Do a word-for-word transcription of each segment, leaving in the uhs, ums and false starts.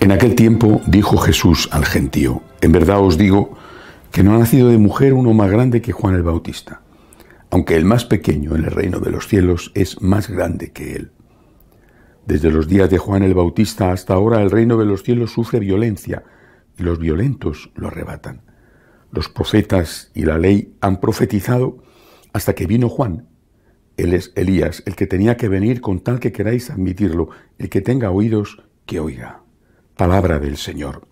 En aquel tiempo dijo Jesús al gentío: en verdad os digo que no ha nacido de mujer uno más grande que Juan el Bautista, aunque el más pequeño en el reino de los cielos es más grande que él. Desde los días de Juan el Bautista hasta ahora el reino de los cielos sufre violencia y los violentos lo arrebatan. Los profetas y la ley han profetizado hasta que vino Juan. Él es Elías, el que tenía que venir, con tal que queráis admitirlo. El que tenga oídos, que oiga. Palabra del Señor.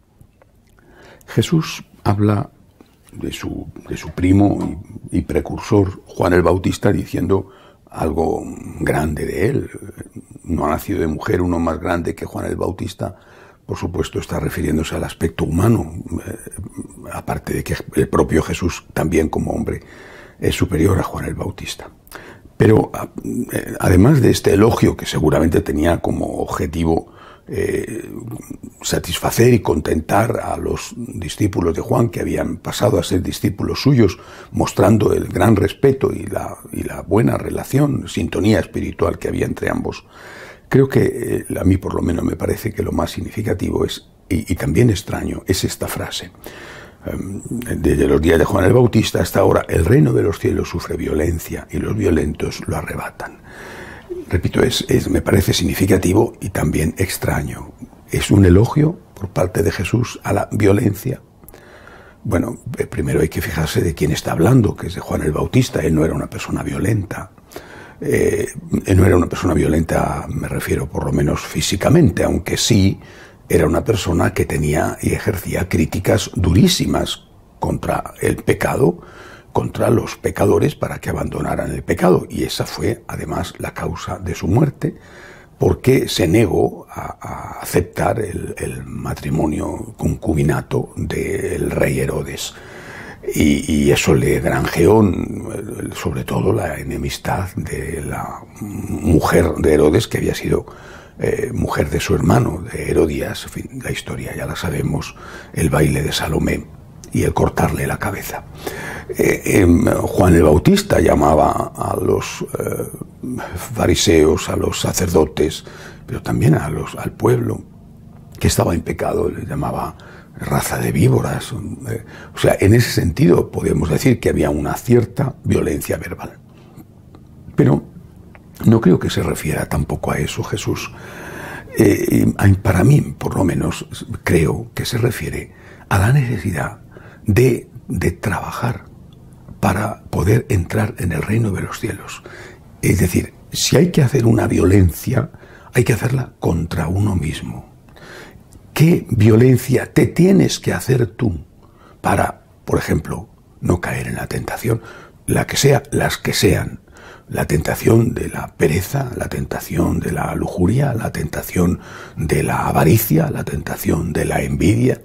Jesús habla de su, de su primo y, y precursor, Juan el Bautista, diciendo algo grande de él. No ha nacido de mujer uno más grande que Juan el Bautista. Por supuesto, está refiriéndose al aspecto humano, eh, aparte de que el propio Jesús, también como hombre, es superior a Juan el Bautista. Pero, eh, además de este elogio, que seguramente tenía como objetivo eh, satisfacer y contentar a los discípulos de Juan, que habían pasado a ser discípulos suyos, mostrando el gran respeto y la, y la buena relación, sintonía espiritual que había entre ambos, creo que eh, a mí por lo menos me parece que lo más significativo es, y, y también extraño, es esta frase. Um, desde los días de Juan el Bautista hasta ahora, el reino de los cielos sufre violencia y los violentos lo arrebatan. Repito, es, es, me parece significativo y también extraño. Es un elogio por parte de Jesús a la violencia. Bueno, primero hay que fijarse de quién está hablando, que es de Juan el Bautista. Él no era una persona violenta. Eh, él no era una persona violenta, me refiero por lo menos físicamente, aunque sí era una persona que tenía y ejercía críticas durísimas contra el pecado, contra los pecadores para que abandonaran el pecado. Y esa fue, además, la causa de su muerte, porque se negó a, a aceptar el, el matrimonio concubinato del rey Herodes. Y, y eso le granjeó, sobre todo, la enemistad de la mujer de Herodes, que había sido eh, mujer de su hermano, de Herodías. En fin, la historia ya la sabemos, el baile de Salomé y el cortarle la cabeza. Eh, eh, Juan el Bautista llamaba a los eh, fariseos, a los sacerdotes, pero también a los, al pueblo que estaba en pecado, le llamaba raza de víboras. Eh, o sea, en ese sentido podemos decir que había una cierta violencia verbal. Pero no creo que se refiera tampoco a eso Jesús. Eh, para mí, por lo menos, creo que se refiere a la necesidad de, de trabajar para poder entrar en el reino de los cielos. Es decir, si hay que hacer una violencia, hay que hacerla contra uno mismo. ¿Qué violencia te tienes que hacer tú para, por ejemplo, no caer en la tentación? La que sea, las que sean. La tentación de la pereza, la tentación de la lujuria, la tentación de la avaricia, la tentación de la envidia.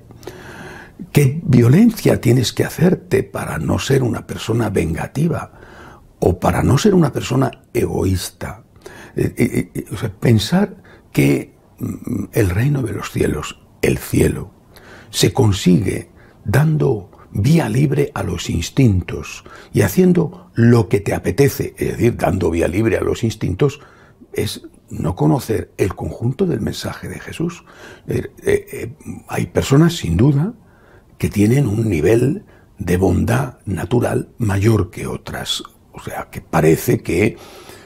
¿Qué violencia tienes que hacerte para no ser una persona vengativa o para no ser una persona egoísta? Eh, eh, eh, o sea, pensar que el reino de los cielos, el cielo, se consigue dando vía libre a los instintos y haciendo lo que te apetece, es decir, dando vía libre a los instintos, es no conocer el conjunto del mensaje de Jesús. Eh, eh, eh, hay personas, sin duda, que tienen un nivel de bondad natural mayor que otras. O sea, que parece que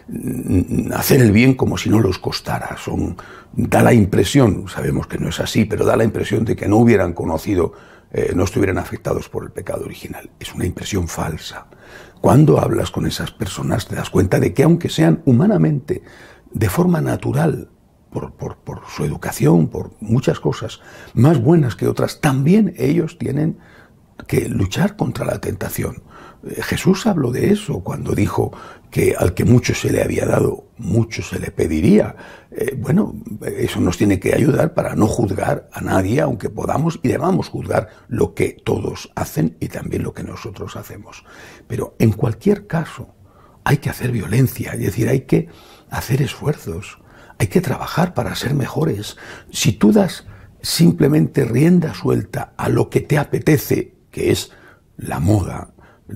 hacer el bien como si no los costara. Son, da la impresión, sabemos que no es así, pero da la impresión de que no hubieran conocido, eh, no estuvieran afectados por el pecado original. Es una impresión falsa. Cuando hablas con esas personas te das cuenta de que, aunque sean humanamente, de forma natural, por, por, por su educación, por muchas cosas más buenas que otras, también ellos tienen que luchar contra la tentación. Jesús habló de eso cuando dijo que al que mucho se le había dado, mucho se le pediría. Eh, bueno, eso nos tiene que ayudar para no juzgar a nadie, aunque podamos y debamos juzgar lo que todos hacen y también lo que nosotros hacemos. Pero en cualquier caso hay que hacer violencia, es decir, hay que hacer esfuerzos, hay que trabajar para ser mejores. Si tú das simplemente rienda suelta a lo que te apetece, que es la moda,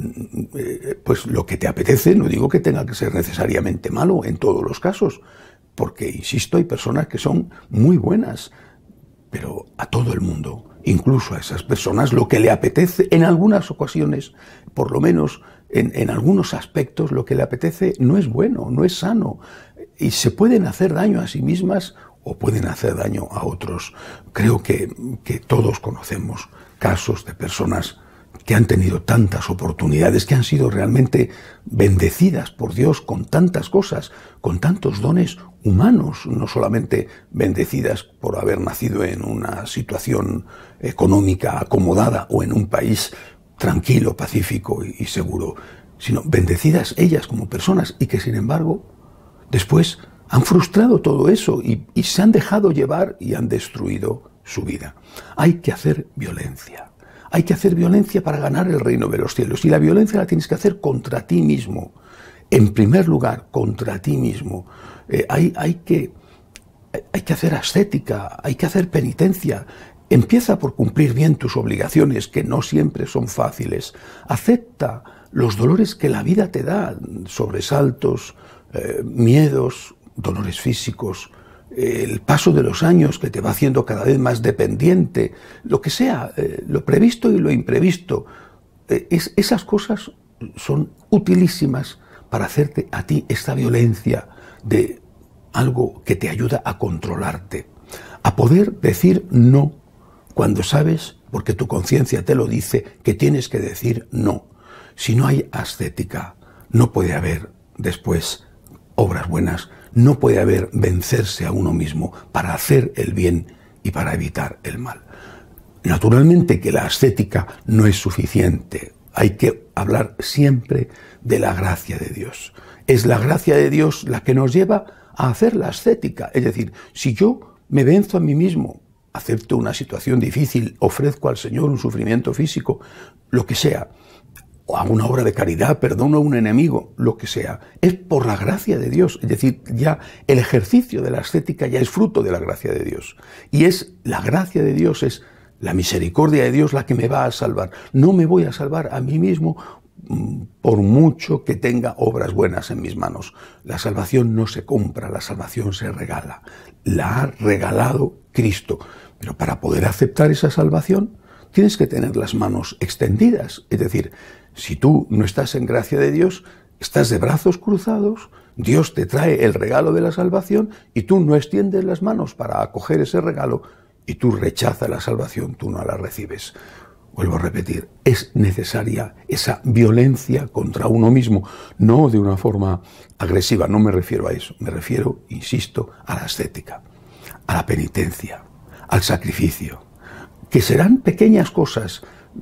pues lo que te apetece, no digo que tenga que ser necesariamente malo en todos los casos, porque, insisto, hay personas que son muy buenas, pero a todo el mundo, incluso a esas personas, lo que le apetece en algunas ocasiones, por lo menos en, en algunos aspectos, lo que le apetece no es bueno, no es sano, y se pueden hacer daño a sí mismas o pueden hacer daño a otros. Creo que, que todos conocemos casos de personas que han tenido tantas oportunidades, que han sido realmente bendecidas por Dios con tantas cosas, con tantos dones humanos, no solamente bendecidas por haber nacido en una situación económica acomodada o en un país tranquilo, pacífico y seguro, sino bendecidas ellas como personas y que sin embargo después han frustrado todo eso y, y se han dejado llevar y han destruido su vida. Hay que hacer violencia. Hay que hacer violencia para ganar el reino de los cielos. Y la violencia la tienes que hacer contra ti mismo. En primer lugar, contra ti mismo. Eh, hay, hay, que, hay que hacer ascética, hay que hacer penitencia. Empieza por cumplir bien tus obligaciones, que no siempre son fáciles. Acepta los dolores que la vida te da, sobresaltos, eh, miedos, dolores físicos, el paso de los años que te va haciendo cada vez más dependiente, lo que sea, eh, lo previsto y lo imprevisto. Eh, es, esas cosas son utilísimas para hacerte a ti esta violencia de algo que te ayuda a controlarte, a poder decir no cuando sabes, porque tu conciencia te lo dice, que tienes que decir no. Si no hay ascética, no puede haber después obras buenas, no puede haber vencerse a uno mismo para hacer el bien y para evitar el mal. Naturalmente que la ascética no es suficiente. Hay que hablar siempre de la gracia de Dios. Es la gracia de Dios la que nos lleva a hacer la ascética. Es decir, si yo me venzo a mí mismo, acepto una situación difícil, ofrezco al Señor un sufrimiento físico, lo que sea, o hago una obra de caridad, perdono a un enemigo, lo que sea, es por la gracia de Dios. Es decir, ya el ejercicio de la ascética ya es fruto de la gracia de Dios. Y es la gracia de Dios, es la misericordia de Dios la que me va a salvar. No me voy a salvar a mí mismo por mucho que tenga obras buenas en mis manos. La salvación no se compra, la salvación se regala. La ha regalado Cristo. Pero para poder aceptar esa salvación, tienes que tener las manos extendidas. Es decir, si tú no estás en gracia de Dios, estás de brazos cruzados, Dios te trae el regalo de la salvación y tú no extiendes las manos para acoger ese regalo y tú rechazas la salvación, tú no la recibes. Vuelvo a repetir, es necesaria esa violencia contra uno mismo, no de una forma agresiva, no me refiero a eso, me refiero, insisto, a la ascética, a la penitencia, al sacrificio, que serán pequeñas cosas.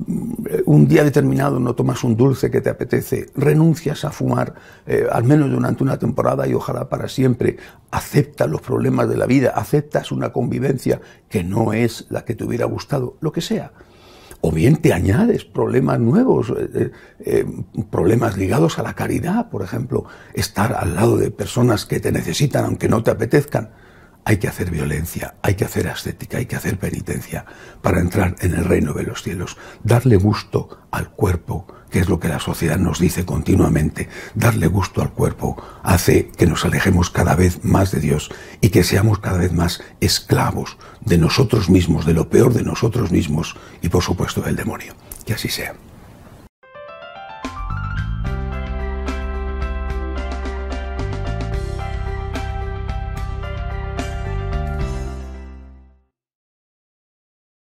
Un día determinado no tomas un dulce que te apetece, renuncias a fumar, eh, al menos durante una temporada y ojalá para siempre, aceptas los problemas de la vida, aceptas una convivencia que no es la que te hubiera gustado, lo que sea. O bien te añades problemas nuevos, eh, eh, problemas ligados a la caridad, por ejemplo, estar al lado de personas que te necesitan aunque no te apetezcan. Hay que hacer violencia, hay que hacer ascética, hay que hacer penitencia para entrar en el reino de los cielos. Darle gusto al cuerpo, que es lo que la sociedad nos dice continuamente. Darle gusto al cuerpo hace que nos alejemos cada vez más de Dios y que seamos cada vez más esclavos de nosotros mismos, de lo peor de nosotros mismos y por supuesto del demonio. Que así sea.